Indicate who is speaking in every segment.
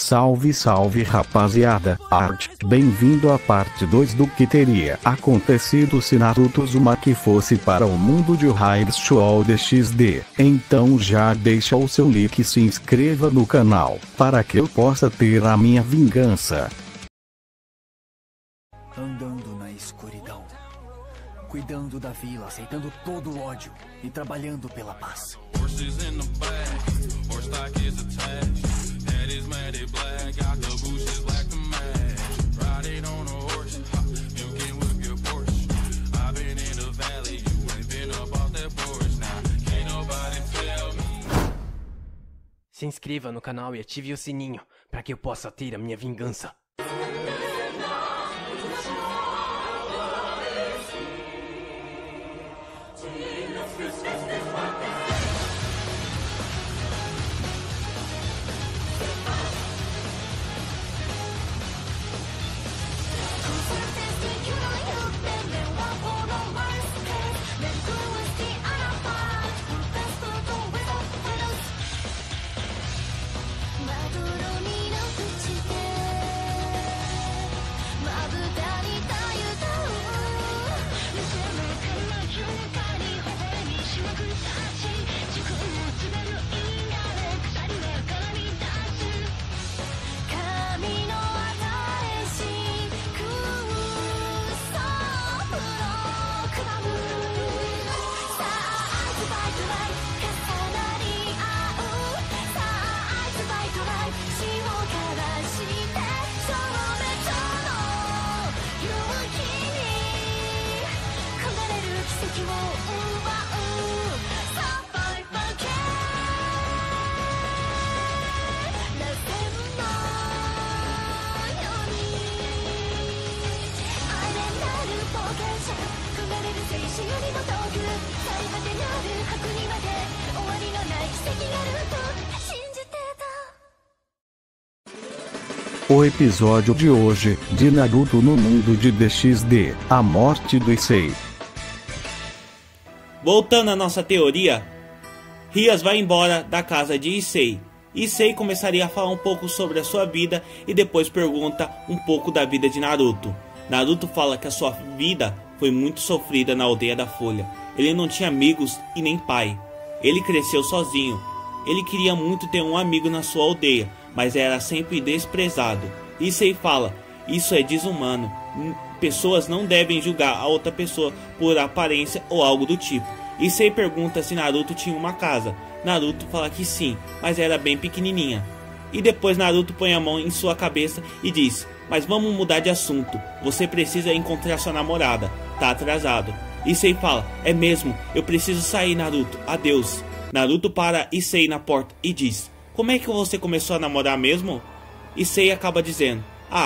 Speaker 1: Salve salve rapaziada, bem-vindo à parte 2 do que teria acontecido se Naruto Uzumaki fosse para o mundo de High School DxD. Então já deixa o seu like e se inscreva no canal, para que eu possa ter a minha vingança.
Speaker 2: Andando na escuridão, cuidando da vila, aceitando todo o ódio e trabalhando pela paz.
Speaker 3: Se inscreva no canal e ative o sininho para que eu possa ter a minha vingança.
Speaker 1: O episódio de hoje, de Naruto no mundo de DxD, a morte do Issei.
Speaker 4: Voltando à nossa teoria, Rias vai embora da casa de Issei. Issei começaria a falar um pouco sobre a sua vida e depois pergunta um pouco da vida de Naruto. Naruto fala que a sua vida foi muito sofrida na aldeia da Folha. Ele não tinha amigos e nem pai. Ele cresceu sozinho. Ele queria muito ter um amigo na sua aldeia, mas era sempre desprezado. Issei fala, isso é desumano. Pessoas não devem julgar a outra pessoa por aparência ou algo do tipo. Issei pergunta se Naruto tinha uma casa. Naruto fala que sim, mas era bem pequenininha. E depois Naruto põe a mão em sua cabeça e diz, mas vamos mudar de assunto. Você precisa encontrar sua namorada, tá atrasado. Issei fala, é mesmo, eu preciso sair, Naruto, adeus. Naruto para Issei na porta e diz, como é que você começou a namorar mesmo? Issei acaba dizendo,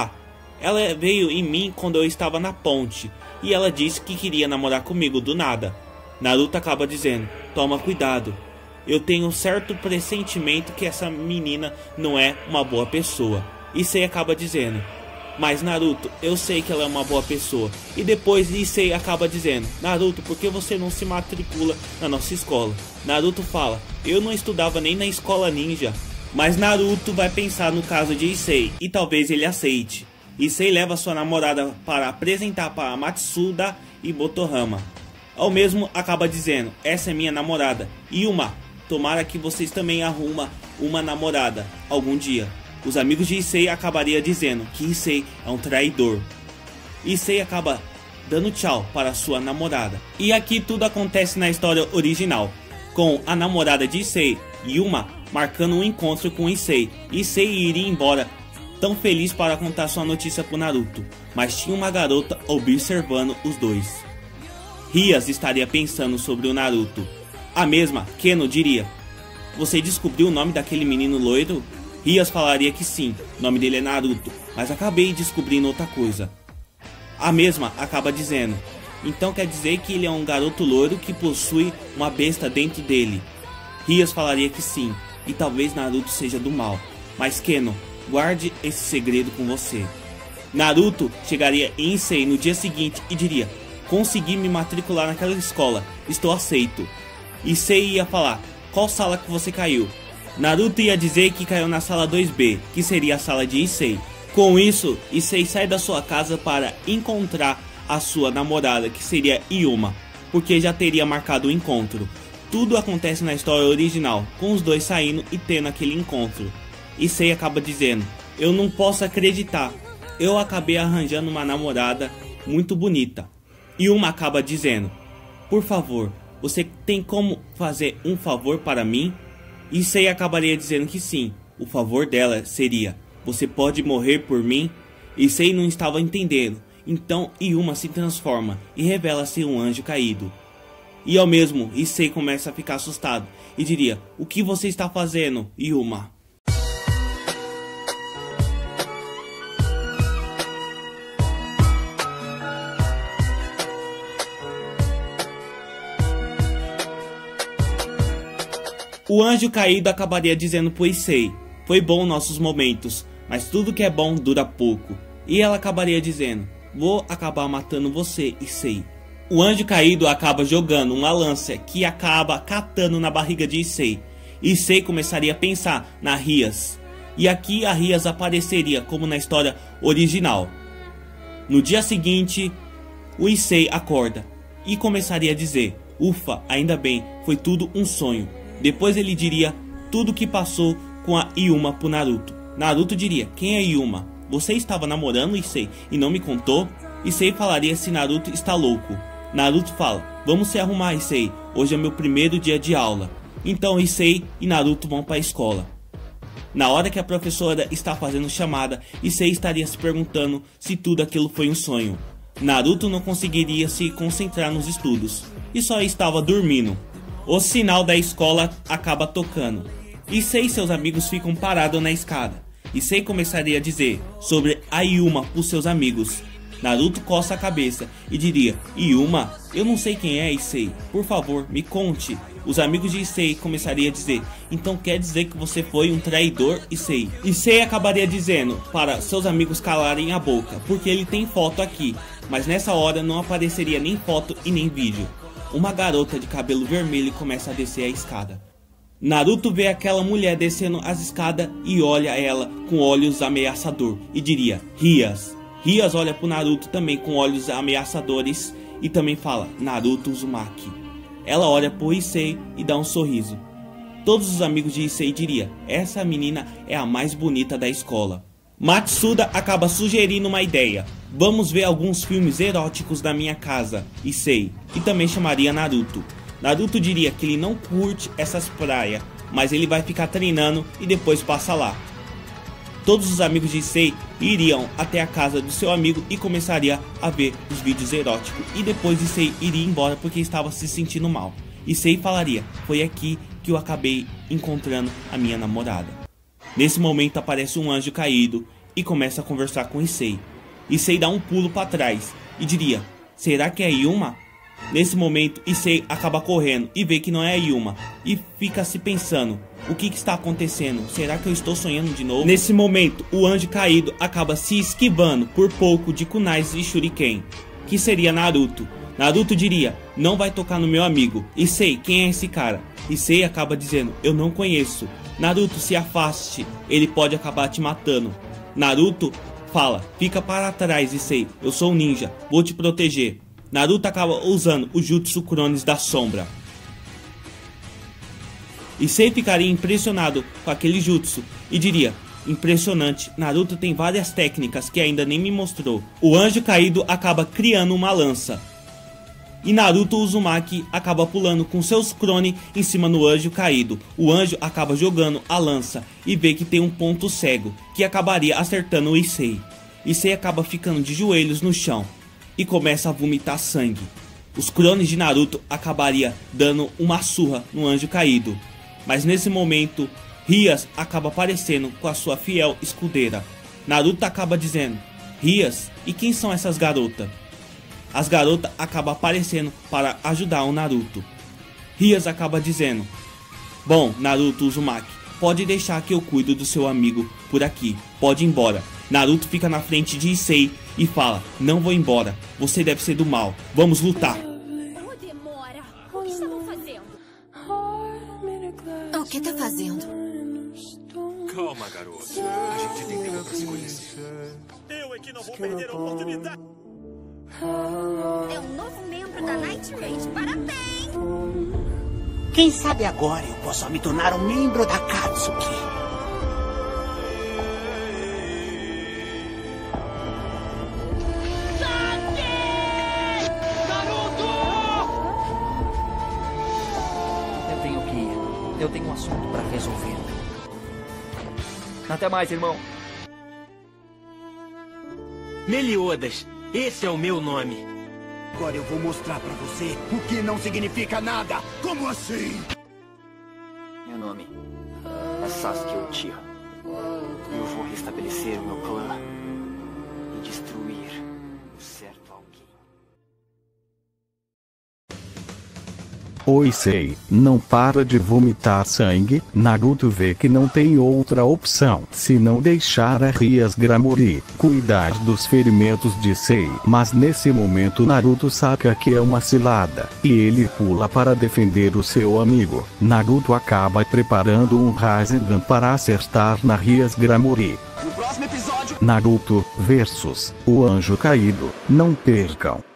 Speaker 4: ela veio em mim quando eu estava na ponte e ela disse que queria namorar comigo do nada. Naruto acaba dizendo, toma cuidado, eu tenho um certo pressentimento que essa menina não é uma boa pessoa. Issei acaba dizendo, mas Naruto, eu sei que ela é uma boa pessoa. E depois Issei acaba dizendo, Naruto, por que você não se matricula na nossa escola? Naruto fala, eu não estudava nem na escola ninja. Mas Naruto vai pensar no caso de Issei e talvez ele aceite. Issei leva sua namorada para apresentar para Matsuda e Botohama. Ao mesmo acaba dizendo, essa é minha namorada. Yuma, tomara que vocês também arrumam uma namorada algum dia. Os amigos de Issei acabariam dizendo que Issei é um traidor. Issei acaba dando tchau para sua namorada. E aqui tudo acontece na história original, com a namorada de Issei, Yuma, marcando um encontro com Issei. Issei iria embora, tão feliz para contar sua notícia para Naruto, mas tinha uma garota observando os dois. Rias estaria pensando sobre o Naruto. A mesma, Keno diria, você descobriu o nome daquele menino loiro? Rias falaria que sim, o nome dele é Naruto, mas acabei descobrindo outra coisa. A mesma acaba dizendo, então quer dizer que ele é um garoto loiro que possui uma besta dentro dele. Rias falaria que sim, e talvez Naruto seja do mal, mas Keno, guarde esse segredo com você. Naruto chegaria em Issei no dia seguinte e diria, consegui me matricular naquela escola, estou aceito. Issei ia falar, qual sala que você caiu? Naruto ia dizer que caiu na sala 2B, que seria a sala de Issei. Com isso, Issei sai da sua casa para encontrar a sua namorada, que seria Yuma, porque já teria marcado o encontro. Tudo acontece na história original, com os dois saindo e tendo aquele encontro. Issei acaba dizendo: eu não posso acreditar, eu acabei arranjando uma namorada muito bonita. Yuma acaba dizendo: por favor, você tem como fazer um favor para mim? Issei acabaria dizendo que sim. O favor dela seria: você pode morrer por mim? Issei não estava entendendo. Então Yuma se transforma e revela ser um anjo caído. E ao mesmo, Issei começa a ficar assustado e diria: o que você está fazendo, Yuma? O anjo caído acabaria dizendo pro Issei: foi bom nossos momentos, mas tudo que é bom dura pouco. E ela acabaria dizendo: vou acabar matando você, Issei. O anjo caído acaba jogando uma lança que acaba catando na barriga de Issei. Issei começaria a pensar na Rias. E aqui a Rias apareceria como na história original. No dia seguinte, o Issei acorda e começaria a dizer: ufa, ainda bem, foi tudo um sonho. Depois ele diria tudo o que passou com a Yuma pro Naruto. Naruto diria: quem é Yuma? Você estava namorando, Issei, e não me contou? Issei falaria se Naruto está louco. Naruto fala: vamos se arrumar, Issei, hoje é meu primeiro dia de aula. Então Issei e Naruto vão para a escola. Na hora que a professora está fazendo chamada, Issei estaria se perguntando se tudo aquilo foi um sonho. Naruto não conseguiria se concentrar nos estudos e só estava dormindo. O sinal da escola acaba tocando. Issei e seus amigos ficam parados na escada. Issei começaria a dizer sobre a Yuma para os seus amigos. Naruto coça a cabeça e diria: Yuma? Eu não sei quem é, Issei. Por favor, me conte. Os amigos de Issei começariam a dizer: então quer dizer que você foi um traidor, Issei? Issei acabaria dizendo para seus amigos calarem a boca, porque ele tem foto aqui. Mas nessa hora não apareceria nem foto e nem vídeo. Uma garota de cabelo vermelho começa a descer a escada. Naruto vê aquela mulher descendo as escadas e olha ela com olhos ameaçador e diria: Rias. Rias olha pro Naruto também com olhos ameaçadores e também fala: Naruto Uzumaki. Ela olha pro Issei e dá um sorriso. Todos os amigos de Issei diriam: essa menina é a mais bonita da escola. Matsuda acaba sugerindo uma ideia: vamos ver alguns filmes eróticos da minha casa, Issei. E também chamaria Naruto. Naruto diria que ele não curte essas praias, mas ele vai ficar treinando e depois passa lá. Todos os amigos de Issei iriam até a casa do seu amigo e começaria a ver os vídeos eróticos. E depois Issei iria embora porque estava se sentindo mal. Issei falaria: foi aqui que eu acabei encontrando a minha namorada. Nesse momento aparece um anjo caído e começa a conversar com Issei. Issei dá um pulo para trás e diria: será que é Yuma? Nesse momento Issei acaba correndo e vê que não é Yuma e fica se pensando: o que está acontecendo? Será que eu estou sonhando de novo? Nesse momento o anjo caído acaba se esquivando por pouco de kunais e shuriken, que seria Naruto. Naruto diria: não vai tocar no meu amigo. Issei, quem é esse cara? Issei acaba dizendo: eu não conheço. Naruto, se afaste, ele pode acabar te matando. Naruto fala: fica para trás, Issei, eu sou um ninja, vou te proteger. Naruto acaba usando o Jutsu Crones da sombra. Issei ficaria impressionado com aquele jutsu e diria: impressionante, Naruto tem várias técnicas que ainda nem me mostrou. O anjo caído acaba criando uma lança e Naruto Uzumaki acaba pulando com seus crones em cima do anjo caído. O anjo acaba jogando a lança e vê que tem um ponto cego que acabaria acertando o Issei. Issei acaba ficando de joelhos no chão e começa a vomitar sangue. Os crones de Naruto acabaria dando uma surra no anjo caído. Mas nesse momento, Rias acaba aparecendo com a sua fiel escudeira. Naruto acaba dizendo: Rias, e quem são essas garotas? As garotas acabam aparecendo para ajudar o Naruto. Rias acaba dizendo: bom, Naruto Uzumaki, pode deixar que eu cuido do seu amigo por aqui, pode ir embora. Naruto fica na frente de Issei e fala: não vou embora, você deve ser do mal, vamos lutar.
Speaker 5: O que estavam fazendo? O que tá fazendo?
Speaker 4: perder a oportunidade.
Speaker 5: É um novo membro da Night Raid. Parabéns!
Speaker 6: Quem sabe agora eu posso me tornar um membro da Katsuki.
Speaker 2: Eu tenho que ir. Eu tenho um assunto pra resolver. Até mais, irmão.
Speaker 3: Meliodas, esse é o meu nome.
Speaker 7: Agora eu vou mostrar pra você o que não significa nada. Como assim?
Speaker 2: Meu nome é Sasuke Uchiha. E eu vou restabelecer o meu clã e destruir o certo alguém.
Speaker 1: O Issei não para de vomitar sangue. Naruto vê que não tem outra opção senão deixar a Hyasgramori cuidar dos ferimentos de Issei. Mas nesse momento Naruto saca que é uma cilada e ele pula para defender o seu amigo. Naruto acaba preparando um Rasengan para acertar na Hyasgramori.
Speaker 7: No próximo episódio,
Speaker 1: Naruto versus o Anjo Caído. Não percam!